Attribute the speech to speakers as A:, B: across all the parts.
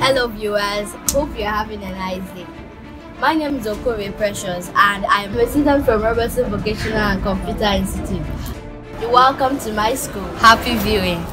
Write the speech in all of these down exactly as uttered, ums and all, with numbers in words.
A: Hello viewers, hope you're having a nice day. My name is Okore Precious and I'm a student from Robertson Vocational and Computer Institute. You're welcome to my school. Happy viewing.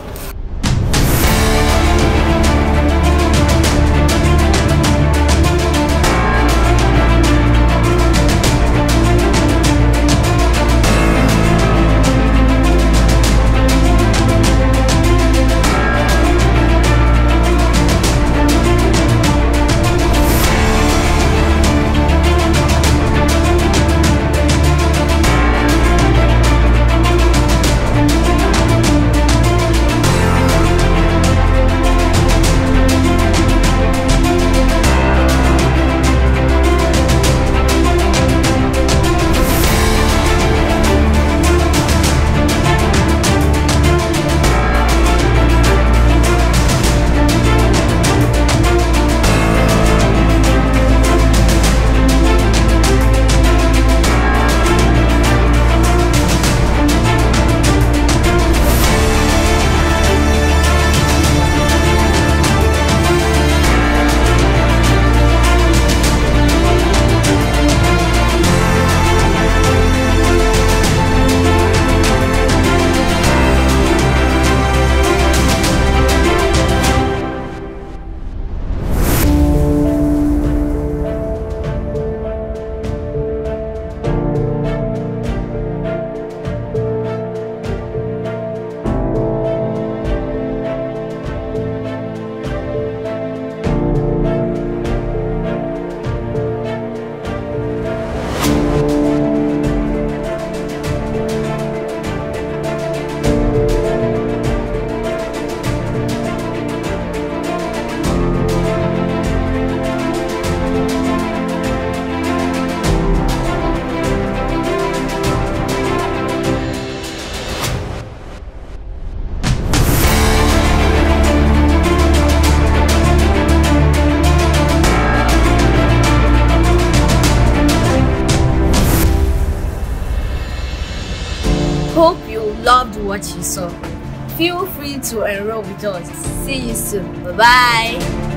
A: Hope you loved what you saw. Feel free to enroll with us. See you soon. Bye bye.